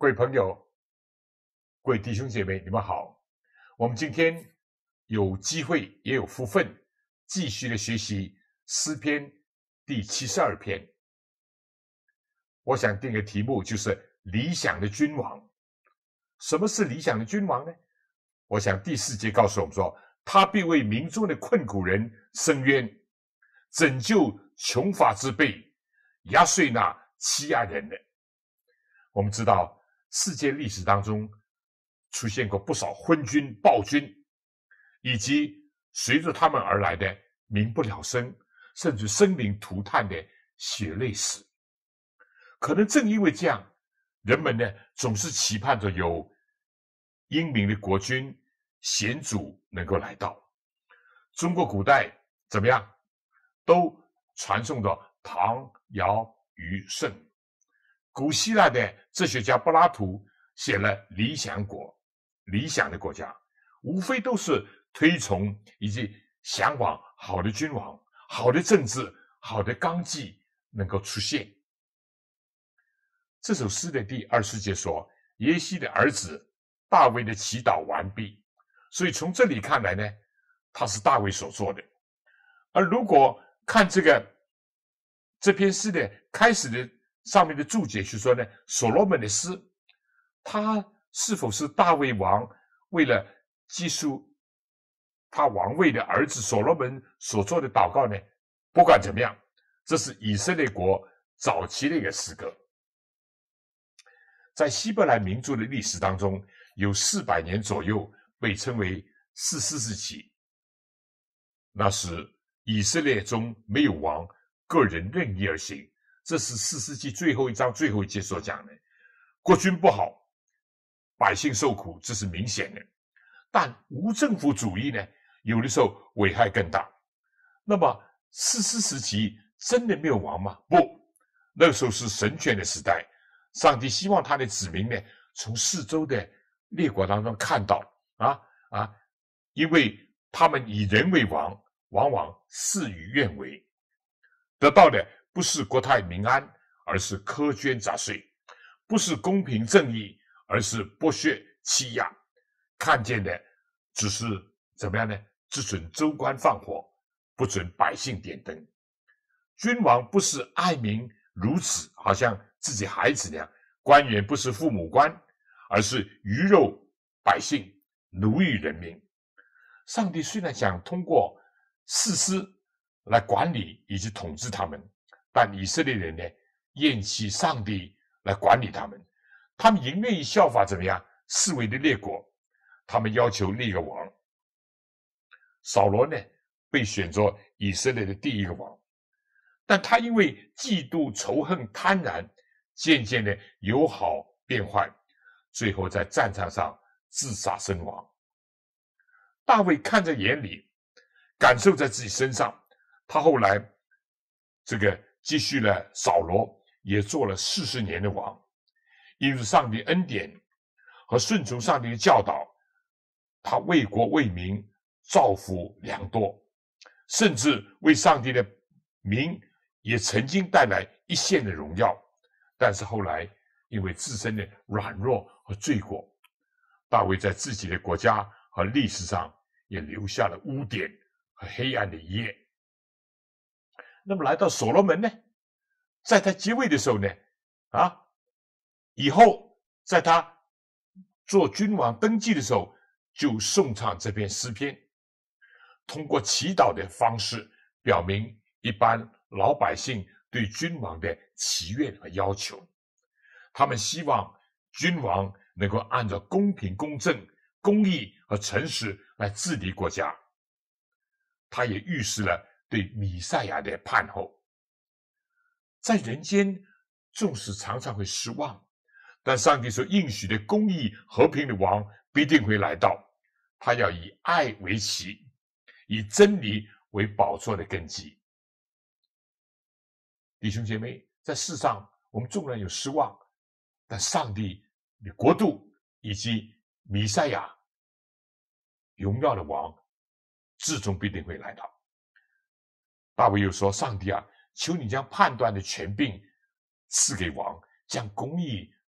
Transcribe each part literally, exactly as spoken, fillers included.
各位朋友，各位弟兄姐妹，你们好。我们今天有机会也有福分，继续的学习诗篇第七十二篇。我想定个题目，就是理想的君王。什么是理想的君王呢？我想第四节告诉我们说，他必为民中的困苦人伸冤，拯救穷乏之辈，压碎那欺压人的。我们知道世界历史当中出现过不少昏君暴君，以及随着他们而来的民不聊生甚至生灵涂炭的血泪史。可能正因为这样，人们呢总是期盼着有英明的国君贤主能够来到。中国古代怎么样，都传颂着唐尧虞舜。古希腊的哲学家柏拉图写了《理想国》，理想的国家无非都是推崇以及向往好的君王、好的政治、好的纲纪能够出现。这首诗的第二十节说，耶西的儿子大卫的祈祷完毕，所以从这里看来呢，他是大卫所做的。而如果看这个这篇诗的开始的上面的注解是说呢，所罗门的诗，他是否是大卫王为了记述他王位的儿子所罗门所做的祷告呢？不管怎么样，这是以色列国早期的一个诗歌。在希伯来民族的历史当中，有四百年左右被称为士师时期，那是以色列中没有王，个人任意而行。这是士师记最后一章最后一节所讲的。国君不好，百姓受苦，这是明显的。但无政府主义呢，有的时候危害更大。那么士师时期真的没有王吗？不，那个时候是神权的时代。上帝希望他的子民呢，从四周的列国当中看到啊啊，因为他们以人为王，往往事与愿违，得到的不是国泰民安，而是苛捐杂税；不是公平正义，而是剥削欺压。看见的只是怎么样呢？只准州官放火，不准百姓点灯。君王不是爱民如子，好像自己孩子那样；官员不是父母官，而是鱼肉百姓，奴役人民。上帝虽然想通过士师来管理以及统治他们，但以色列人呢，厌弃上帝来管理他们，他们仍愿意效法怎么样四围的列国，他们要求立一个王。扫罗呢，被选作以色列的第一个王，但他因为嫉妒、仇恨、贪婪，渐渐的由好变坏，最后在战场上自杀身亡。大卫看在眼里，感受在自己身上，他后来这个继续了扫罗，也做了四十年的王。因为上帝恩典和顺从上帝的教导，他为国为民造福良多，甚至为上帝的民也曾经带来一线的荣耀。但是后来因为自身的软弱和罪过，大卫在自己的国家和历史上也留下了污点和黑暗的一页。那么来到所罗门呢，在他继位的时候呢，啊，以后在他做君王登基的时候，就诵唱这篇诗篇，通过祈祷的方式表明一般老百姓对君王的祈愿和要求。他们希望君王能够按照公平公正、公义和诚实来治理国家。他也预示了对弥赛亚的盼候。在人间纵使常常会失望，但上帝所应许的公义和平的王必定会来到。他要以爱为旗，以真理为宝座的根基。弟兄姐妹，在世上我们纵然有失望，但上帝的国度以及弥赛亚荣耀的王至终必定会来到。大卫又说，上帝啊，求你将判断的权柄赐给王，将公义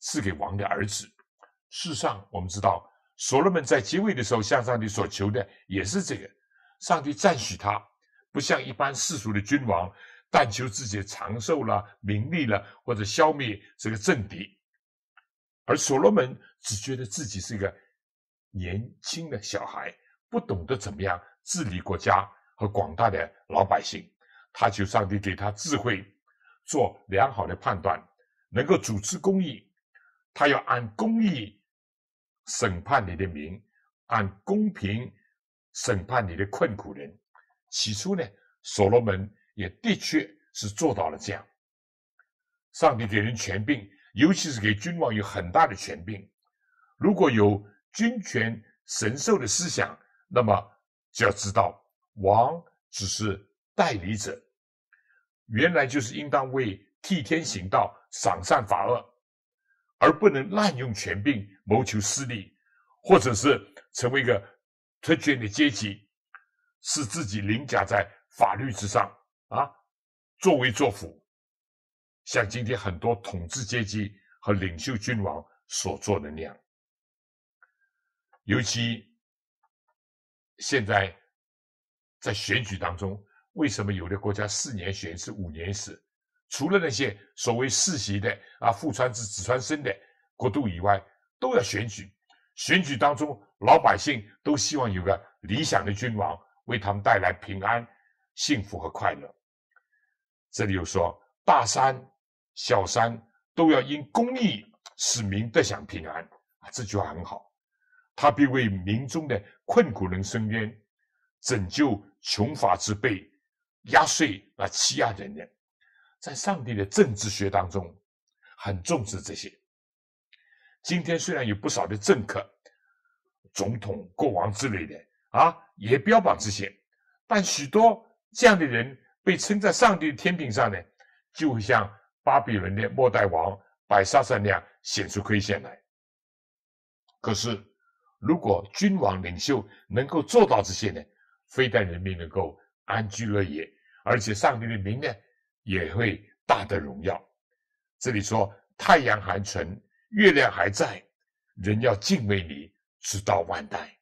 赐给王的儿子。事实上，我们知道所罗门在结尾的时候向上帝所求的也是这个，上帝赞许他，不像一般世俗的君王，但求自己的长寿啦、名利啦，或者消灭这个政敌。而所罗门只觉得自己是一个年轻的小孩，不懂得怎么样治理国家和广大的老百姓。他求上帝给他智慧，做良好的判断，能够主持公义。他要按公义审判你的民，按公平审判你的困苦人。起初呢，所罗门也的确是做到了这样。上帝给人权柄，尤其是给君王有很大的权柄。如果有君权神授的思想，那么就要知道，王只是代理者，原来就是应当为替天行道、赏善罚恶，而不能滥用权柄谋求私利，或者是成为一个特权的阶级，使自己凌驾在法律之上啊，作威作福，像今天很多统治阶级和领袖君王所做的那样。尤其现在在选举当中，为什么有的国家四年选一次、五年一次？除了那些所谓世袭的啊、父传子、子传孙的国度以外，都要选举。选举当中，老百姓都希望有个理想的君王，为他们带来平安、幸福和快乐。这里有说，大山、小山都要因公义使民得享平安啊，这句话很好。他必为民中的困苦人伸冤，拯救穷乏之辈，压碎那欺压人的。在上帝的政治学当中，很重视这些。今天虽然有不少的政客、总统、国王之类的啊，也标榜这些，但许多这样的人被称在上帝的天平上呢，就会像巴比伦的末代王百沙撒那样显出亏欠来。可是，如果君王领袖能够做到这些呢，非但人民能够安居乐业，而且上帝的名呢也会大得荣耀。这里说，太阳还存，月亮还在，人要敬畏你，直到万代。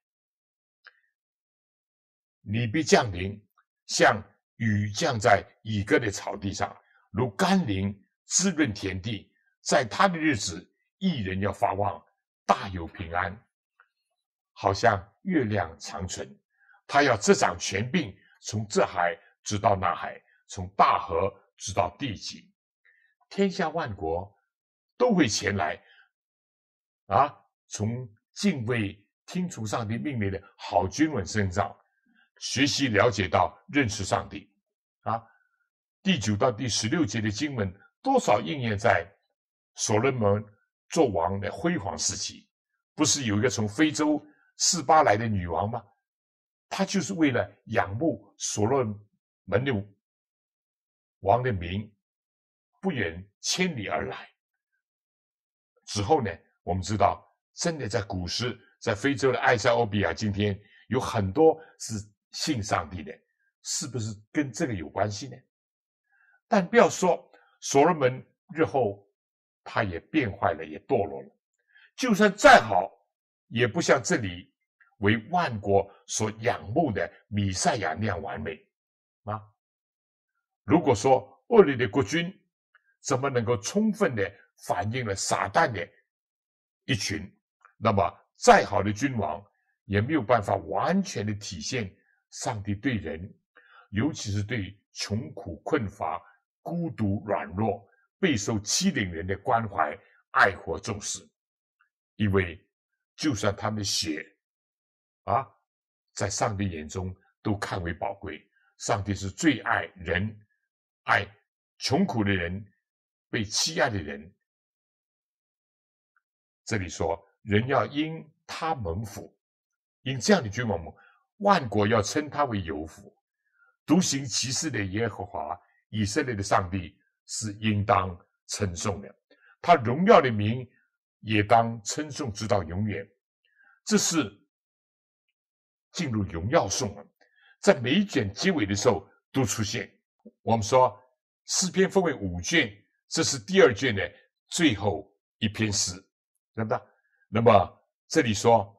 你必降临，像雨降在以割的草地上，如甘霖滋润田地。在他的日子，义人要发旺，大有平安，好像月亮长存。他要执掌权柄，从这海直到那海，从大河直到地极。天下万国都会前来啊，从敬畏听从上帝命令的好君王身上学习了解到认识上帝啊。第九到第十六节的经文多少应验在所罗门做王的辉煌时期。不是有一个从非洲示巴来的女王吗？她就是为了仰慕所罗门的王的名，不远千里而来。之后呢，我们知道真的在古时，在非洲的埃塞俄比亚，今天有很多是信上帝的，是不是跟这个有关系呢？但不要说所罗门日后他也变坏了，也堕落了，就算再好，也不像这里为万国所仰慕的弥赛亚那样完美啊！如果说恶劣的国君怎么能够充分的反映了撒旦的一群，那么再好的君王也没有办法完全的体现上帝对人，尤其是对穷苦困乏、孤独软弱、备受欺凌人的关怀、爱护、重视。因为就算他们的血啊，在上帝眼中都看为宝贵。上帝是最爱人，爱穷苦的人，被欺压的人。这里说，人要因他蒙福，因这样的君王，万国要称他为有福。独行其事的耶和华，以色列的上帝是应当称颂的，他荣耀的名也当称颂直到永远。这是进入荣耀颂了，在每一卷结尾的时候都出现。我们说诗篇分为五卷，这是第二卷的最后一篇诗，对不对？那么这里说，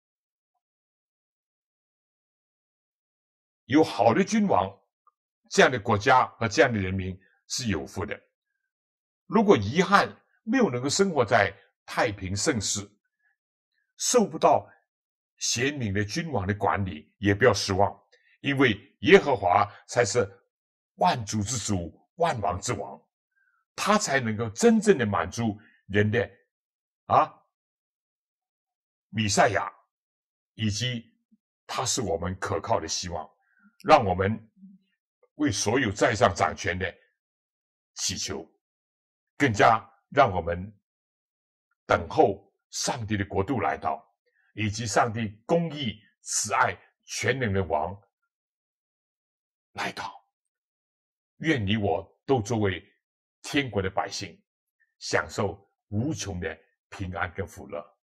有好的君王，这样的国家和这样的人民是有福的。如果遗憾没有能够生活在太平盛世，受不到贤明的君王的管理，也不要失望，因为耶和华才是万主之主，万王之王，他才能够真正的满足人的啊弥赛亚，以及他是我们可靠的希望，让我们为所有在上掌权的祈求，更加让我们等候上帝的国度来到，以及上帝公义、慈爱、全能的王来到。愿你我都作为天国的百姓，享受无穷的平安跟福乐。